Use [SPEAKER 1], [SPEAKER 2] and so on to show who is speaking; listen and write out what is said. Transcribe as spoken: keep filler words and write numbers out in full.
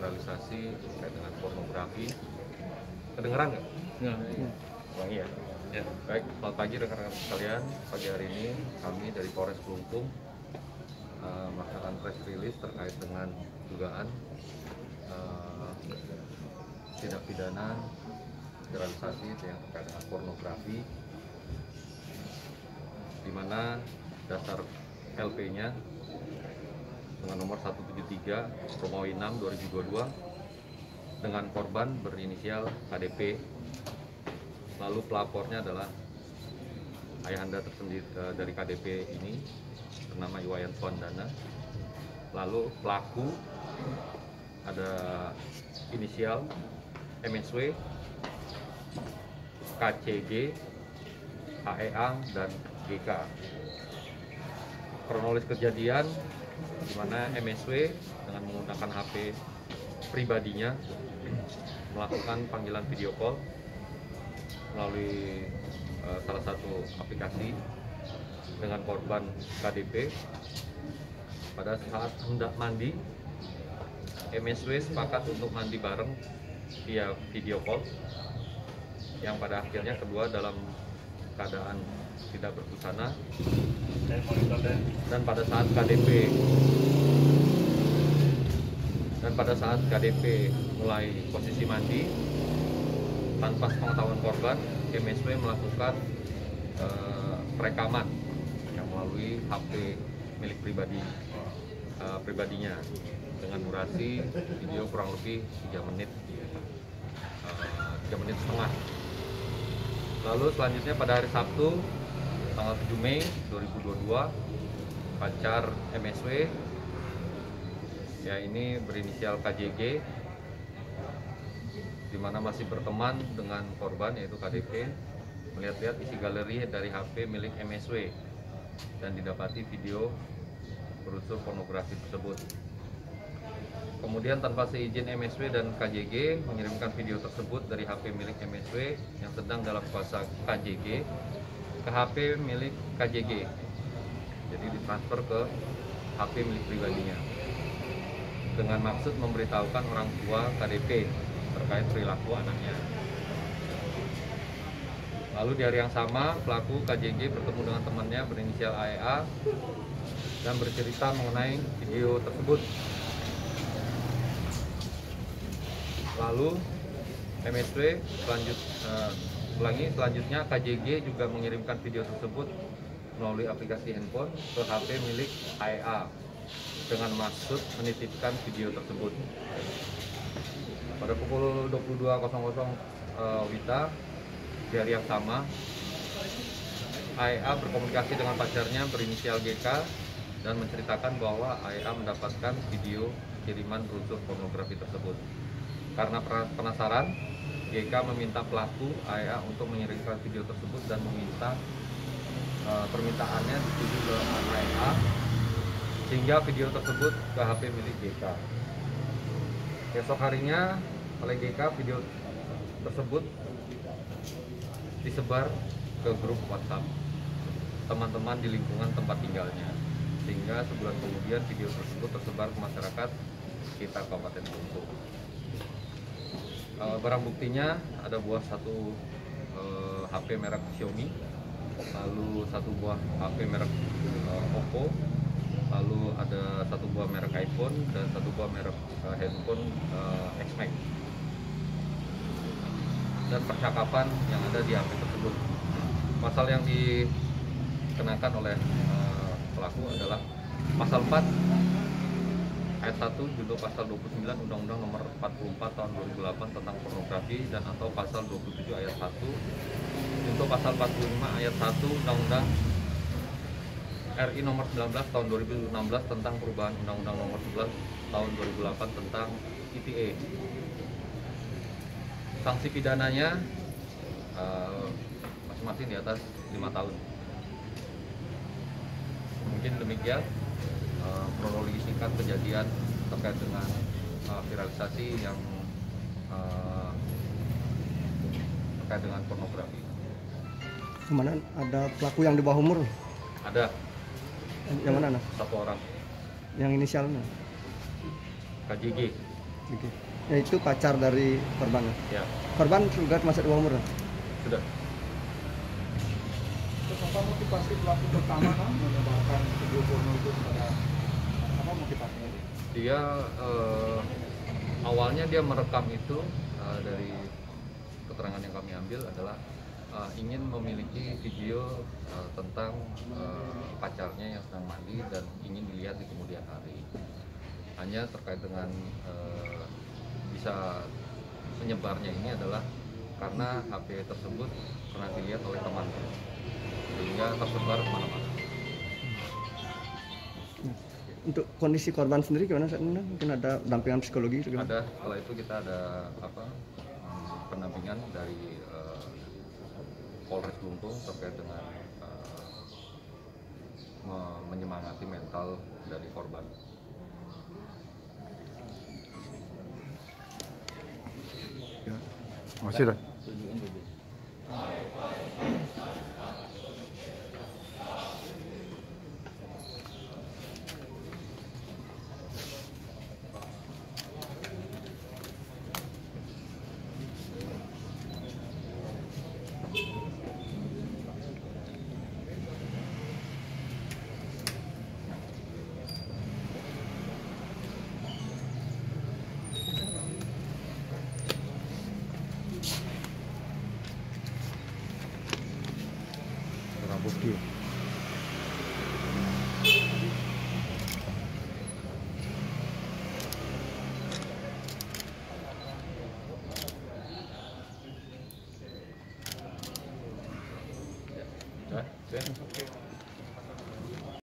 [SPEAKER 1] viralisasi terkait dengan pornografi. Kedengeran nggak?
[SPEAKER 2] Ya.
[SPEAKER 1] Oh iya. Ya, baik. Selamat pagi rekan-rekan sekalian. Pagi hari ini kami dari Polres Kelungkung uh, melaksanakan press release terkait dengan dugaan uh, tindak pidana viralisasi yang terkait dengan pornografi, di mana dasar L P-nya dengan nomor seratus tujuh puluh tiga Romawi enam dua ribu dua puluh dua dengan korban berinisial K D P. Lalu pelapornya adalah ayahanda tersendiri dari K D P ini bernama Iwayan Swandana. Lalu pelaku ada inisial M S W, K C G, H E A, dan G K. Kronologis kejadian di mana M S W dengan menggunakan H P pribadinya melakukan panggilan video call melalui uh, salah satu aplikasi dengan korban K D P. Pada saat hendak mandi, M S W sepakat untuk mandi bareng via video call, yang pada akhirnya kedua dalam keadaan tidak berbusana, dan pada saat K D P dan pada saat K D P mulai posisi mandi, tanpa sepengetahuan korban, M S W melakukan uh, perekaman yang melalui H P milik pribadi uh, pribadinya dengan durasi video kurang lebih tiga menit, uh, tiga menit setengah. Lalu selanjutnya pada hari Sabtu tanggal tujuh Mei dua ribu dua puluh dua, pacar M S W, ya ini berinisial K J G, di mana masih berteman dengan korban yaitu K D P, melihat-lihat isi galeri dari H P milik M S W dan didapati video berunsur pornografi tersebut. Kemudian tanpa seizin M S W dan K J G mengirimkan video tersebut dari H P milik M S W yang sedang dalam kuasa K J G ke H P milik K J G. Jadi ditransfer ke H P milik pribadinya dengan maksud memberitahukan orang tua K D P terkait perilaku anaknya. Lalu di hari yang sama, pelaku K J G bertemu dengan temannya berinisial A E A dan bercerita mengenai video tersebut. Lalu M S W selanjut, uh, ulangi, selanjutnya K J G juga mengirimkan video tersebut melalui aplikasi handphone ke H P milik A E A dengan maksud menitipkan video tersebut. Pada pukul dua puluh dua uh, Wita di hari yang sama, A E A berkomunikasi dengan pacarnya berinisial G K dan menceritakan bahwa A E A mendapatkan video kiriman berunsur pornografi tersebut. Karena penasaran, G K meminta pelaku A E A untuk mengirimkan video tersebut dan meminta uh, permintaannya dituju ke A E A sehingga video tersebut ke H P milik G K. Besok harinya oleh G K video tersebut disebar ke grup WhatsApp teman-teman di lingkungan tempat tinggalnya, sehingga sebulan kemudian video tersebut tersebar ke masyarakat sekitar Kabupaten Kelungkung. Barang buktinya ada buah satu uh, H P merek Xiaomi, lalu satu buah H P merek uh, Oppo, lalu ada satu buah merek iPhone dan satu buah merek uh, handphone uh, X Max, dan percakapan yang ada di H P tersebut. Pasal yang dikenakan oleh uh, pelaku adalah pasal empat ayat satu judul pasal dua puluh sembilan Undang-Undang Nomor empat puluh empat Tahun dua ribu delapan tentang pornografi, dan atau pasal dua puluh tujuh ayat satu untuk pasal empat puluh lima ayat satu Undang-Undang R I Nomor sembilan belas Tahun dua ribu enam belas tentang perubahan Undang-Undang Nomor sebelas Tahun dua ribu delapan tentang I T E. Sanksi pidananya uh, masing-masing di atas lima tahun. Mungkin demikian uh, kronologi singkat kejadian terkait dengan uh, viralisasi yang uh, terkait dengan pornografi.
[SPEAKER 3] Kemana ada pelaku yang di bawah umur?
[SPEAKER 1] Ada.
[SPEAKER 3] Yang mana? Nah?
[SPEAKER 1] Satu orang.
[SPEAKER 3] Yang inisialnya?
[SPEAKER 1] K J G.
[SPEAKER 3] K Oke. Ya, itu pacar dari korban.
[SPEAKER 1] Ya,
[SPEAKER 3] Korban juga masih di bawah umur.
[SPEAKER 1] sudah.
[SPEAKER 2] Terus apa motivasi pelaku pertama kan menyebarkan video porno itu kepada apa motivasinya?
[SPEAKER 1] Dia eh, awalnya dia merekam itu eh, dari keterangan yang kami ambil adalah eh, ingin memiliki video eh, tentang eh, pacarnya yang sedang mandi dan ingin dilihat di kemudian hari. Hanya terkait dengan eh, bisa menyebarnya ini adalah karena H P tersebut pernah dilihat oleh teman sehingga tersebar kemana-mana.
[SPEAKER 3] Untuk kondisi korban sendiri gimana saat ini? Mungkin ada dampingan psikologi atau gimana?
[SPEAKER 1] Ada, setelah itu kita ada apa hmm, pendampingan dari eh, Polres Lumpung terkait dengan eh, me- menyemangati mental dari korban.
[SPEAKER 4] Masih dah.